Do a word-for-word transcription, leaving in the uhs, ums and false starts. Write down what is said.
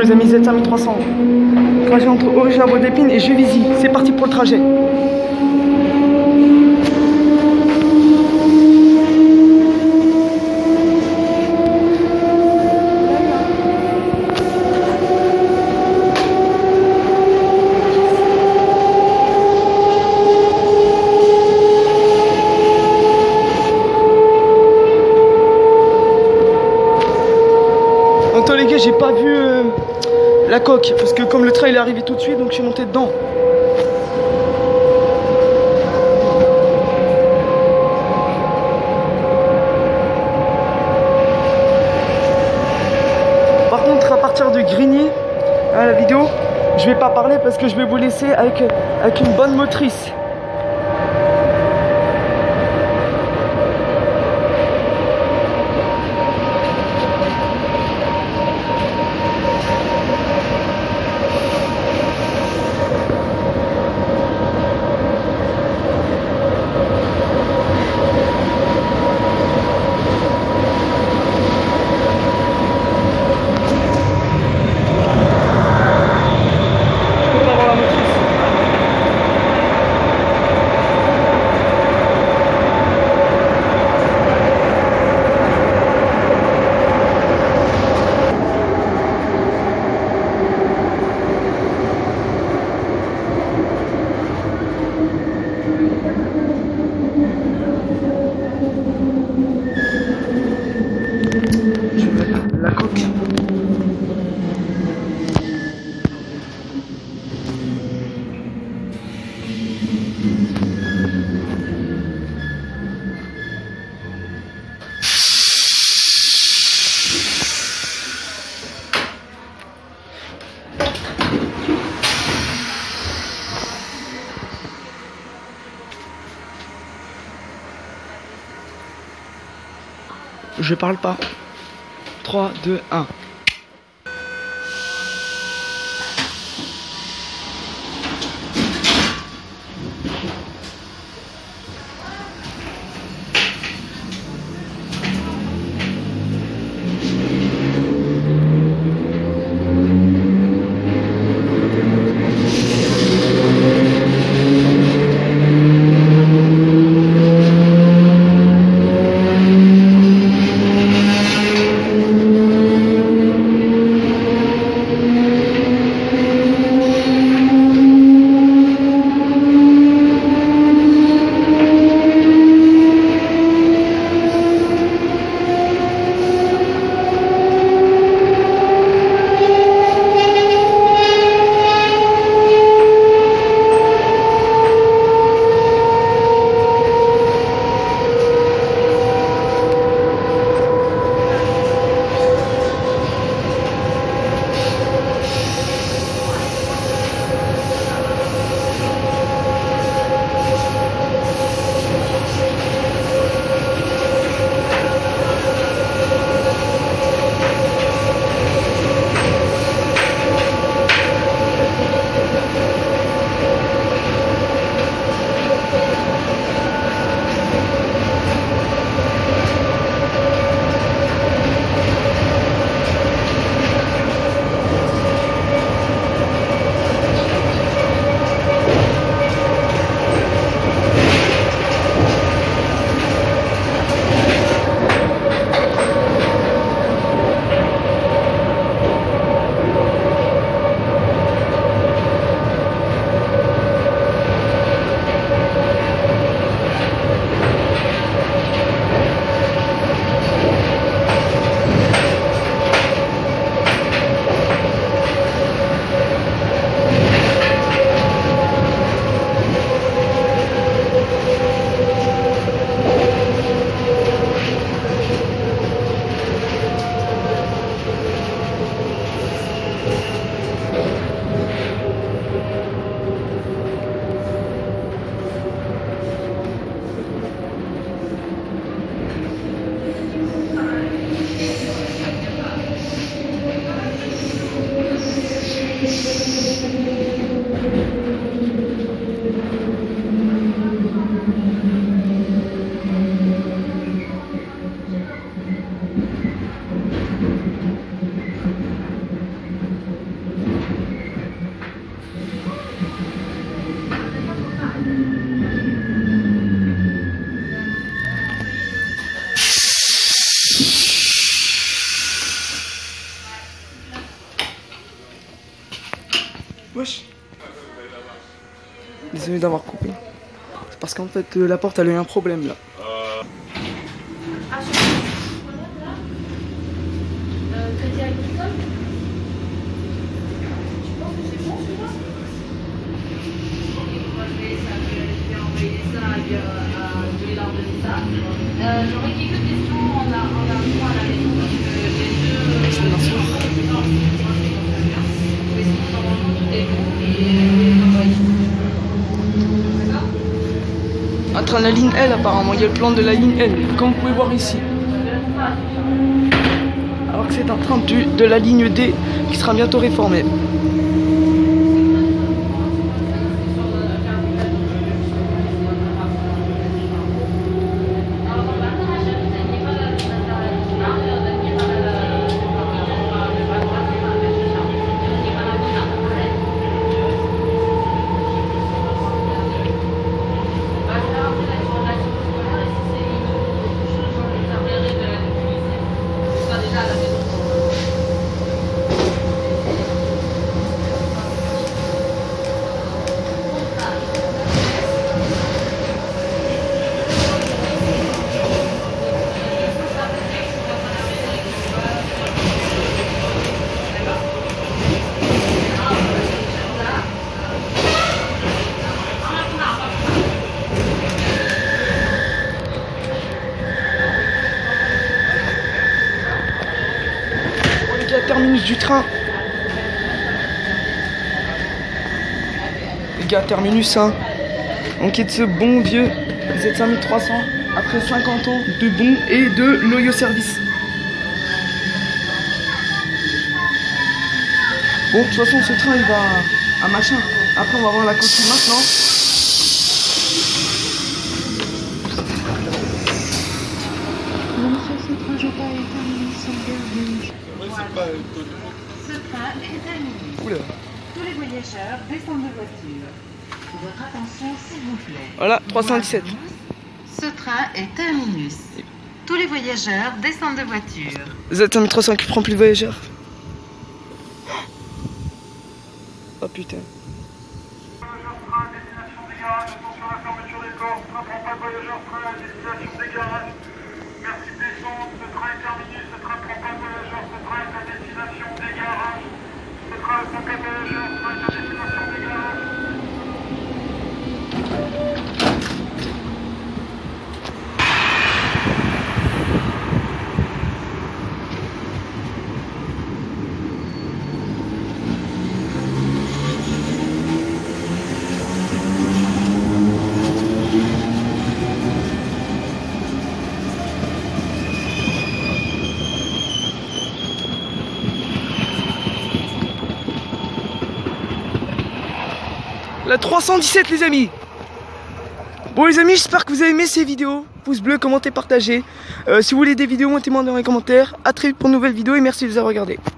les amis, Z cinq mille trois cents. Trajet entre Origine à Bois d'Épine et Juvisy. C'est parti pour le trajet. Les gars, j'ai pas vu euh, la coque parce que comme le train il est arrivé tout de suite, donc je suis monté dedans. Par contre, à partir de Grigny, hein, la vidéo, je vais pas parler parce que je vais vous laisser avec, avec une bonne motrice. La coque. Je parle pas. trois, deux, un. Wesh. Désolé d'avoir coupé. C'est parce qu'en fait la porte elle a eu un problème là. Euh, J'aurais quelques questions en arrivant à la maison parce que les deux. Je vais m'asseoir. Mais sinon, normalement, tout est bon et. Entre la ligne L apparemment, il y a le plan de la ligne L, comme vous pouvez voir ici. Alors que c'est un train du, de la ligne D qui sera bientôt réformé. Terminus du train. Les gars, terminus, hein. Donc, est de ce bon vieux Z cinq mille trois cents après cinquante ans de bons et de loyaux services. Bon, de toute façon, ce train il va à machin. Après, on va voir la coquille maintenant. Ce train est terminé. Oula. Tous les voyageurs descendent de voiture. Votre attention, s'il vous plaît. Voilà, trois cent dix-sept. Ce train est terminus. Tous les voyageurs descendent de voiture. Z cinq mille trois cents qui prend plus de voyageurs. Oh putain. Merci de descendre, ce train est terminé, ce train ne prend pas de voyageurs, ce train est à destination des garages. Ce train ne prend pas de voyageurs, ce train est à destination des garages. La trois cent dix-sept les amis. Bon les amis, j'espère que vous avez aimé ces vidéos. Pouce bleu, commentez, partagez. Euh, si vous voulez des vidéos, mettez-moi dans les commentaires. A très vite pour une nouvelle vidéo et merci de les avoir regardées.